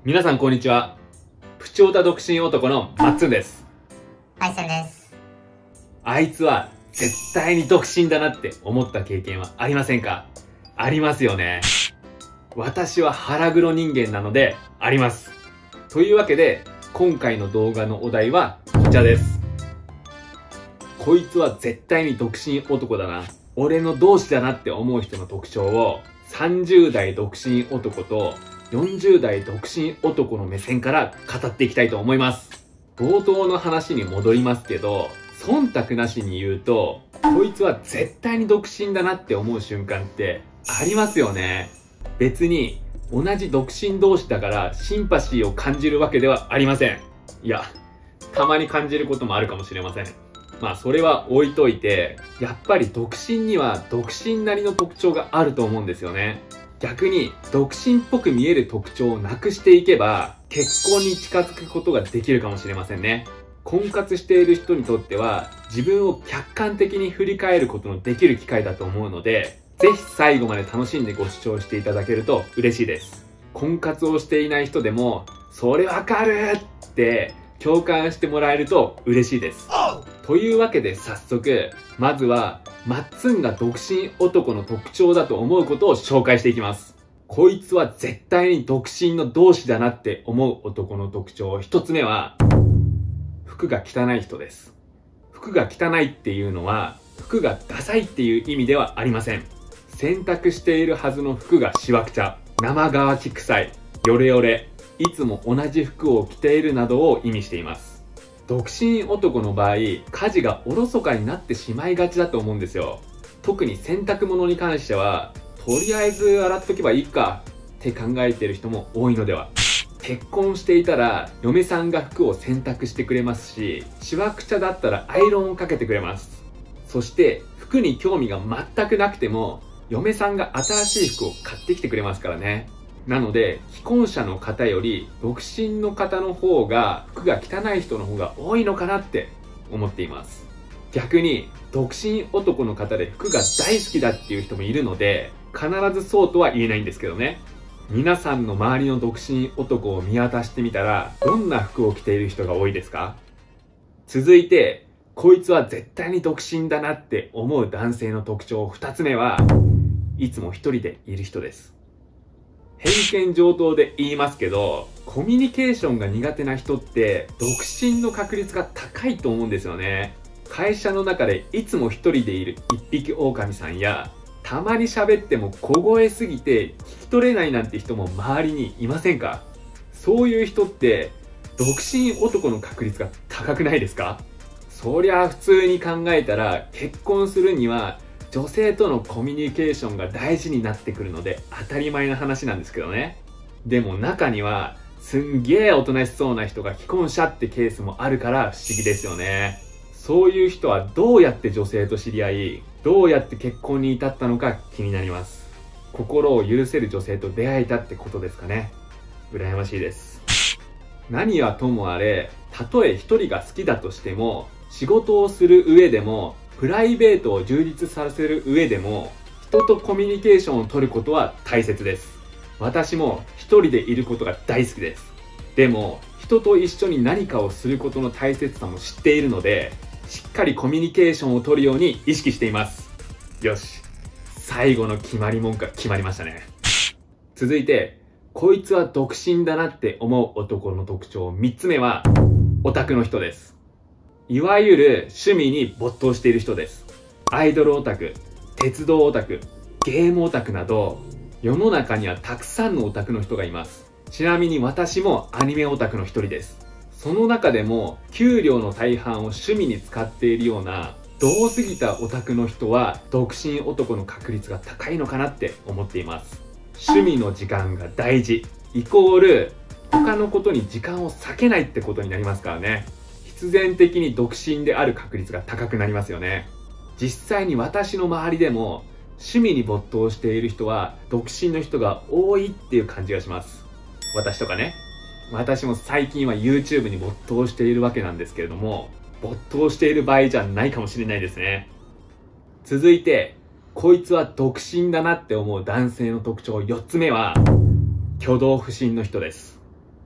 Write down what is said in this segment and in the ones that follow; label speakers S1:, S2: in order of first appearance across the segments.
S1: 皆さんこんにちは。プチオタ独身男のマッツンです。
S2: はい、さんです。
S1: あいつは絶対に独身だなって思った経験はありませんか？ありますよね。私は腹黒人間なのであります。というわけで今回の動画のお題はこちらです。こいつは絶対に独身男だな、俺の同志だなって思う人の特徴を30代独身男と40代独身男の目線から語っていきたいと思います。冒頭の話に戻りますけど、忖度なしに言うと、こいつは絶対に独身だなって思う瞬間ってありますよね。別に同じ独身同士だからシンパシーを感じるわけではありません。いや、たまに感じることもあるかもしれません。まあそれは置いといて、やっぱり独身には独身なりの特徴があると思うんですよね。逆に独身っぽく見える特徴をなくしていけば結婚に近づくことができるかもしれませんね。婚活している人にとっては自分を客観的に振り返ることのできる機会だと思うので、ぜひ最後まで楽しんでご視聴していただけると嬉しいです。婚活をしていない人でもそれわかるって共感してもらえると嬉しいです。というわけで早速、まずはマッツンが独身男の特徴だと思うことを紹介していきます。こいつは絶対に独身の同志だなって思う男の特徴、一つ目は服が汚い人です。服が汚いっていうのは服がダサいっていう意味ではありません。洗濯しているはずの服がしわくちゃ、生乾き臭い、ヨレヨレ、いつも同じ服を着ているなどを意味しています。独身男の場合、家事がおろそかになってしまいがちだと思うんですよ。特に洗濯物に関しては、とりあえず洗っとけばいいかって考えている人も多いのでは。結婚していたら、嫁さんが服を洗濯してくれますし、しわくちゃだったらアイロンをかけてくれます。そして、服に興味が全くなくても、嫁さんが新しい服を買ってきてくれますからね。なので既婚者の方より独身の方の方が服が汚い人の方が多いのかなって思っています。逆に独身男の方で服が大好きだっていう人もいるので、必ずそうとは言えないんですけどね。皆さんの周りの独身男を見渡してみたら、どんな服を着ている人が多いですか？続いて、こいつは絶対に独身だなって思う男性の特徴2つ目は、いつも一人でいる人です。偏見上等で言いますけど、コミュニケーションが苦手な人って独身の確率が高いと思うんですよね。会社の中でいつも一人でいる一匹狼さんや、たまに喋っても小声すぎて聞き取れないなんて人も周りにいませんか？そういう人って独身男の確率が高くないですか？そりゃ普通に考えたら結婚するには女性とのコミュニケーションが大事になってくるので当たり前な話なんですけどね。でも中にはすんげえおとなしそうな人が既婚者ってケースもあるから不思議ですよね。そういう人はどうやって女性と知り合い、どうやって結婚に至ったのか気になります。心を許せる女性と出会えたってことですかね。羨ましいです。何はともあれ、たとえ一人が好きだとしても、仕事をする上でもプライベートを充実させる上でも、人とコミュニケーションを取ることは大切です。私も一人でいることが大好きです。でも人と一緒に何かをすることの大切さも知っているので、しっかりコミュニケーションを取るように意識しています。よし、最後の決まり文句が決まりましたね。続いて、こいつは独身だなって思う男の特徴3つ目はオタクの人です。いわゆる趣味に没頭している人です。アイドルオタク、鉄道オタク、ゲームオタクなど、世の中にはたくさんのオタクの人がいます。ちなみに私もアニメオタクの一人です。その中でも給料の大半を趣味に使っているようなどうすぎたオタクの人は独身男の確率が高いのかなって思っています。趣味の時間が大事イコール他のことに時間を割けないってことになりますからね。必然的に独身である確率が高くなりますよね。実際に私の周りでも趣味に没頭している人は独身の人が多いっていう感じがします。私とかね。私も最近は YouTube に没頭しているわけなんですけれども、没頭している場合じゃないかもしれないですね。続いて、こいつは独身だなって思う男性の特徴4つ目は挙動不審の人です。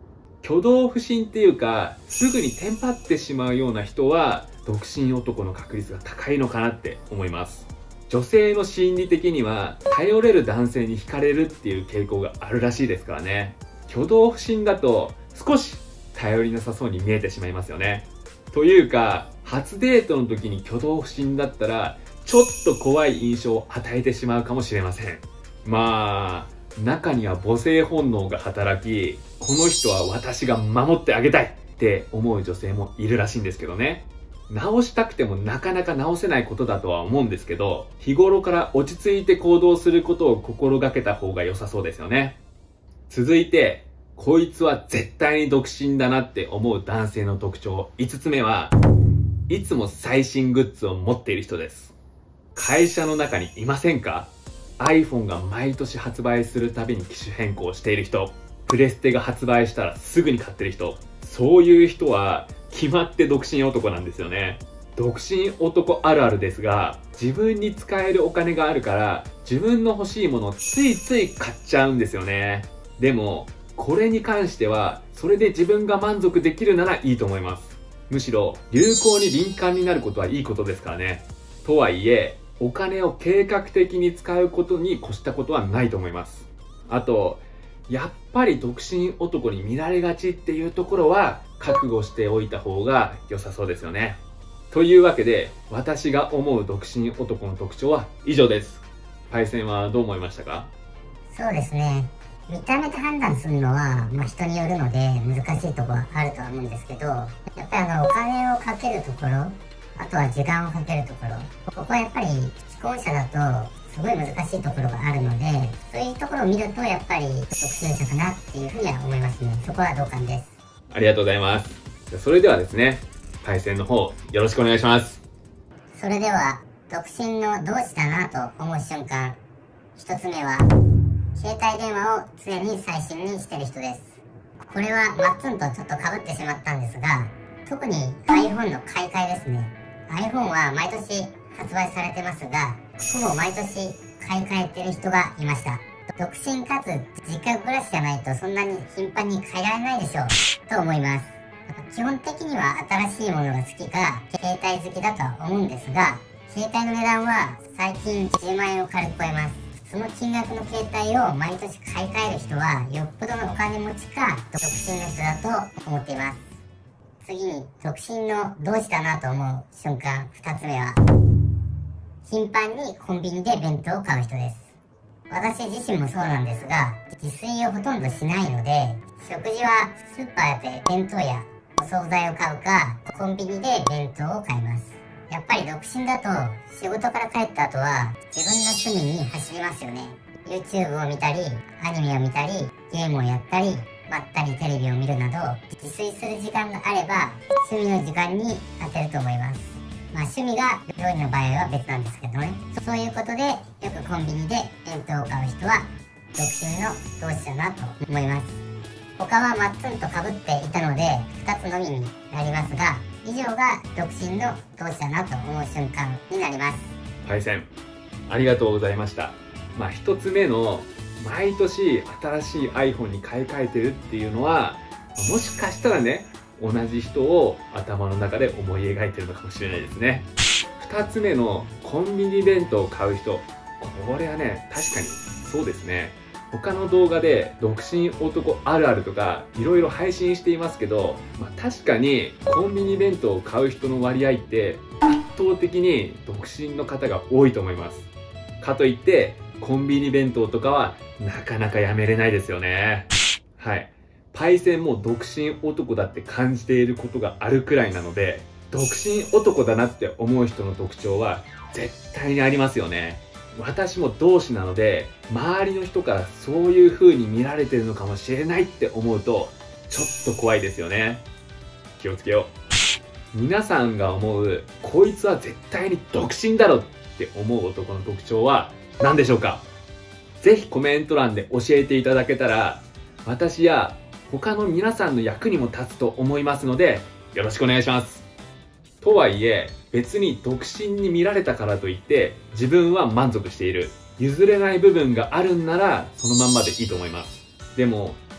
S1: 挙動不審っていうか、すぐにテンパってしまうような人は、独身男の確率が高いのかなって思います。女性の心理的には、頼れる男性に惹かれるっていう傾向があるらしいですからね。挙動不審だと、少し頼りなさそうに見えてしまいますよね。というか、初デートの時に挙動不審だったら、ちょっと怖い印象を与えてしまうかもしれません。まあ、中には母性本能が働き、この人は私が守ってあげたいって思う女性もいるらしいんですけどね。直したくてもなかなか直せないことだとは思うんですけど、日頃から落ち着いて行動することを心がけた方が良さそうですよね。続いて、こいつは絶対に独身だなって思う男性の特徴5つ目は、いつも最新グッズを持っている人です。会社の中にいませんか？ iPhone が毎年発売するたびに機種変更している人、プレステが発売したらすぐに買ってる人、そういう人は決まって独身男なんですよね。独身男あるあるですが、自分に使えるお金があるから自分の欲しいものをついつい買っちゃうんですよね。でもこれに関してはそれで自分が満足できるならいいと思います。むしろ流行に敏感になることはいいことですからね。とはいえお金を計画的に使うことに越したことはないと思います。あとやっぱり独身男に見られがちっていうところは覚悟しておいた方が良さそうですよね。というわけで私が思う独身男の特徴は以上です。パイセンはどう思いましたか？
S2: そうですね。見た目で判断するのは、人によるので難しいところはあるとは思うんですけど、やっぱりお金をかけるところ、あとは時間をかけるところ、ここはやっぱり既婚者だとすごい難しいところがあるので、そういうところを見るとやっぱり独身者かなっていうふうには思いますね。そこは同感です。
S1: ありがとうございます。それではですね、パイセンの方よろしくお願いします。
S2: それでは独身の同志だなと思う瞬間、一つ目は携帯電話を常に最新にしている人です。これはマッツンとちょっと被ってしまったんですが、特に iPhone の買い替えですね。iPhone は毎年発売されてますが、ほぼ毎年買い替えてる人がいました。独身かつ実家暮らしじゃないとそんなに頻繁に変えられないでしょうと思います。基本的には新しいものが好きか携帯好きだとは思うんですが、携帯の値段は最近10万円を軽く超えます。その金額の携帯を毎年買い替える人はよっぽどのお金持ちか独身の人だと思っています。次に独身の同志だなと思う瞬間、2つ目は頻繁にコンビニで弁当を買う人です。私自身もそうなんですが、自炊をほとんどしないので、食事はスーパーで弁当やお惣菜を買うかコンビニで弁当を買います。やっぱり独身だと仕事から帰った後は自分の趣味に走りますよね。 YouTube を見たりアニメを見たりゲームをやったりまったりテレビを見るなど、自炊する時間があれば趣味の時間に当てると思います。趣味が料理の場合は別なんですけどね。そういうことでよくコンビニで弁当を買う人は独身の同志だなと思います。他はマッツンと被っていたので2つのみになりますが、以上が独身の同志だなと思う瞬間になります。
S1: パイセンありがとうございました。一つ目の毎年新しい iPhone に買い替えてるっていうのは、もしかしたらね、同じ人を頭の中で思い描いてるのかもしれないですね。2つ目のコンビニ弁当を買う人、これはね、確かにそうですね。他の動画で独身男あるあるとかいろいろ配信していますけど、確かにコンビニ弁当を買う人の割合って圧倒的に独身の方が多いと思います。かといってコンビニ弁当とかはなかなかやめれないですよね。はい。パイセンも独身男だって感じていることがあるくらいなので、独身男だなって思う人の特徴は絶対にありますよね。私も同志なので、周りの人からそういう風に見られてるのかもしれないって思うと、ちょっと怖いですよね。気をつけよう。皆さんが思う、こいつは絶対に独身だろって思う男の特徴は何でしょうか？ぜひコメント欄で教えていただけたら、私や他の皆さんの役にも立つと思いますので、よろしくお願いします。とはいえ、別に独身に見られたからといって自分は満足している、譲れない部分があるんならそのまんまでいいと思います。でも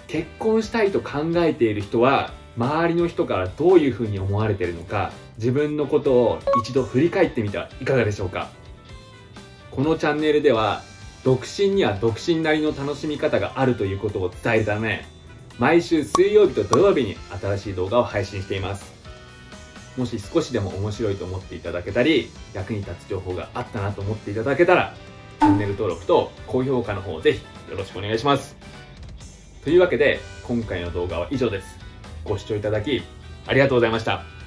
S1: 結婚したいと考えている人は周りの人からどういうふうに思われているのか、自分のことを一度振り返ってみてはいかがでしょうか。このチャンネルでは独身には独身なりの楽しみ方があるということを伝えるため、毎週水曜日と土曜日に新しい動画を配信しています。もし少しでも面白いと思っていただけたり、役に立つ情報があったなと思っていただけたら、チャンネル登録と高評価の方をぜひよろしくお願いします。というわけで今回の動画は以上です。ご視聴いただきありがとうございました。